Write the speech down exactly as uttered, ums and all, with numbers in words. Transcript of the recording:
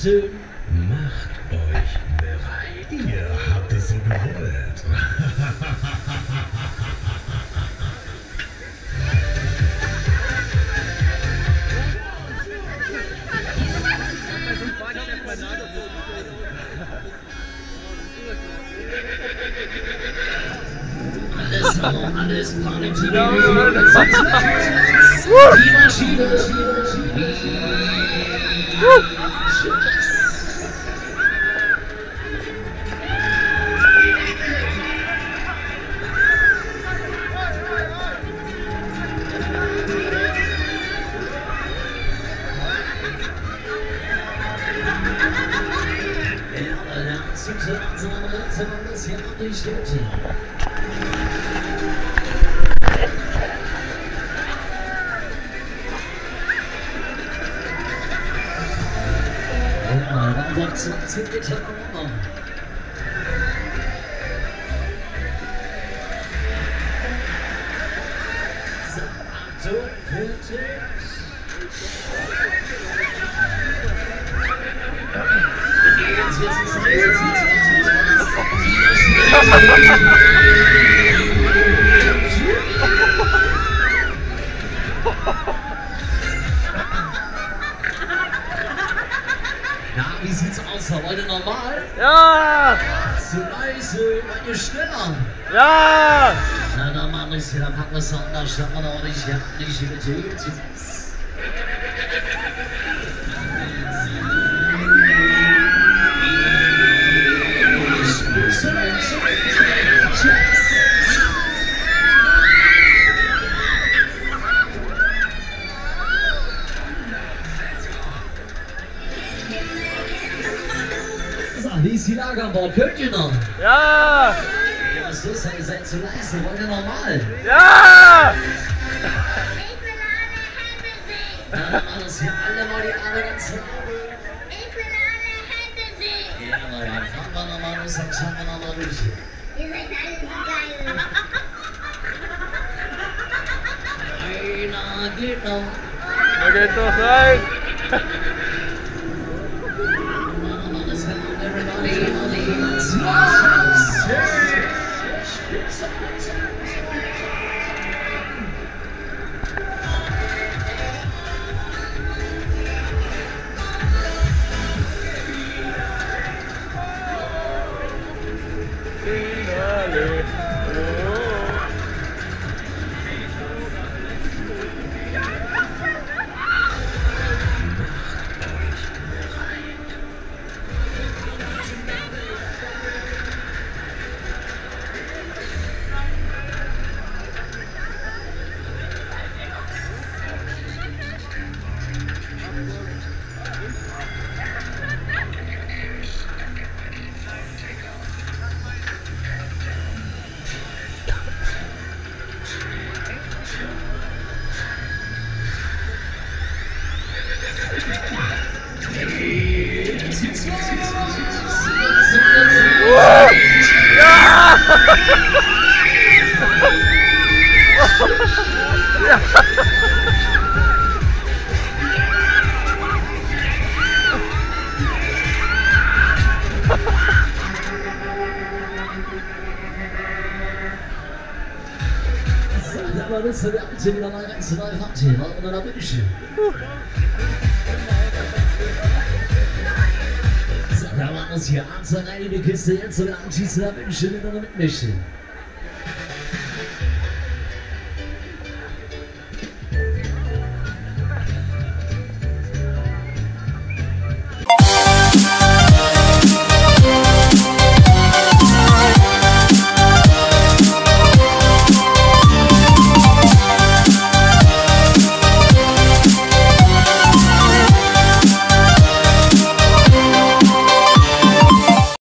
Achtung, macht euch bereit. Ihr habt es so gewollt. Alles Raum, alles Panik, die Maschine. Das hier durchsteht. sechsundzwanzig Meter Raum. So, Achtung, fertig. Jetzt, jetzt, jetzt, jetzt, jetzt, jetzt, Na, wie sieht's aus? Wollt ihr normal? Ja! Zu leise, wollt ihr schneller? Ja! Na, dann machen wir es hier, dann packen wir es an, dann starten wir noch nicht, ja, nicht irritiert. Wie ist die Lage an Bord? Könnt ihr noch? Ja! Was ist das? Ihr seid zu leise. Wollt ihr normal? Ja! Ich will alle Hände sehen. Na, dann machen uns hier alle mal die Arme ganz laut. Ich will alle Hände sehen. Ja, na, dann fahren wir nochmal los, dann schauen wir nochmal durch. Ihr seid alle so geil. Einer geht noch. Da geht doch rein! Everybody, everybody, Finale! Aber das ist der Alte wieder mal ganz neu hat hier. Warte mal, da bin ich hier. So, da machen wir uns hier an, so rein in die Kiste, jetzt so der Anschießen, da bin ich schon wieder mit mich.